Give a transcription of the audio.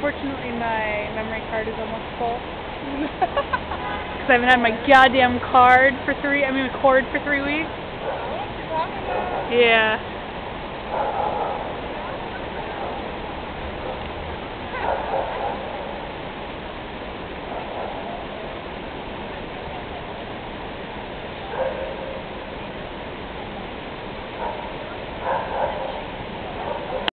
Unfortunately, my memory card is almost full. Because I haven't had my goddamn cord for 3 weeks. Yeah.